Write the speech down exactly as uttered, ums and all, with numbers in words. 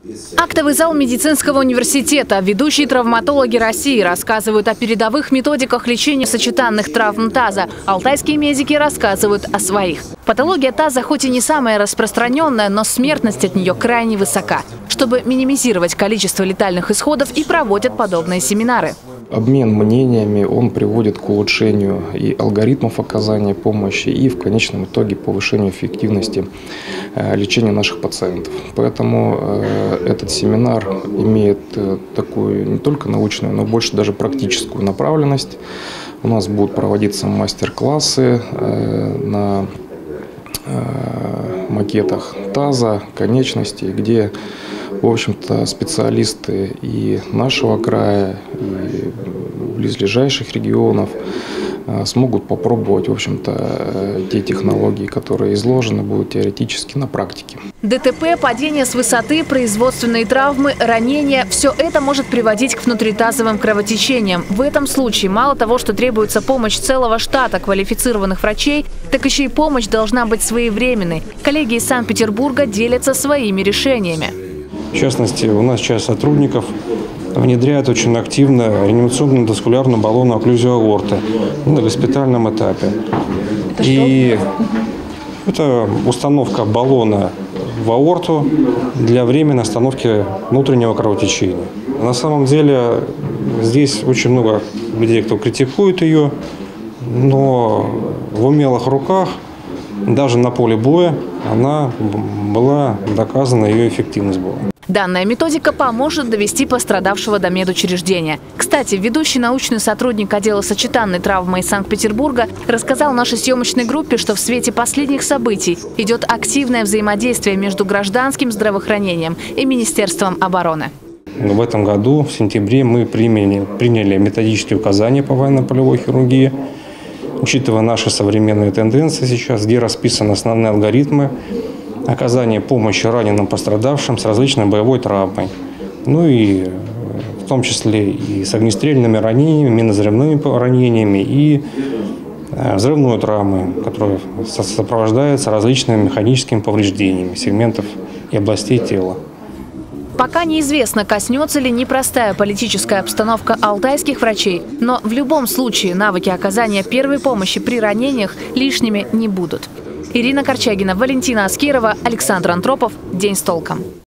Актовый зал медицинского университета. Ведущие травматологи России рассказывают о передовых методиках лечения сочетанных травм таза. Алтайские медики рассказывают о своих. Патология таза хоть и не самая распространенная, но смертность от нее крайне высока. Чтобы минимизировать количество летальных исходов, и проводят подобные семинары. Обмен мнениями, он приводит к улучшению и алгоритмов оказания помощи, и в конечном итоге повышению эффективности лечения наших пациентов. Поэтому этот семинар имеет такую не только научную, но больше даже практическую направленность. У нас будут проводиться мастер-классы на макетах таза, конечностей, где, в общем-то, специалисты и нашего края, и близлежащих регионов смогут попробовать, в общем-то, те технологии, которые изложены, будут теоретически на практике. ДТП, падение с высоты, производственные травмы, ранения – все это может приводить к внутритазовым кровотечениям. В этом случае мало того, что требуется помощь целого штата квалифицированных врачей, так еще и помощь должна быть своевременной. Коллеги из Санкт-Петербурга делятся своими решениями. В частности, у нас часть сотрудников внедряют очень активно реанимационную доскулярную баллонную окклюзию аорты на госпитальном этапе. Это И это установка баллона в аорту для временной остановки внутреннего кровотечения. На самом деле здесь очень много людей, кто критикует ее, но в умелых руках, даже на поле боя, она была доказана, ее эффективность была. Данная методика поможет довести пострадавшего до медучреждения. Кстати, ведущий научный сотрудник отдела сочетанной травмы из Санкт-Петербурга рассказал нашей съемочной группе, что в свете последних событий идет активное взаимодействие между гражданским здравоохранением и Министерством обороны. В этом году, в сентябре, мы приняли, приняли методические указания по военно-полевой хирургии, учитывая наши современные тенденции сейчас, где расписаны основные алгоритмы оказания помощи раненым пострадавшим с различной боевой травмой. Ну и в том числе и с огнестрельными ранениями, минозрывными ранениями и взрывной травмой, которая сопровождается различными механическими повреждениями сегментов и областей тела. Пока неизвестно, коснется ли непростая политическая обстановка алтайских врачей, но в любом случае навыки оказания первой помощи при ранениях лишними не будут. Ирина Корчагина, Валентина Аскерова, Александр Антропов. День с толком.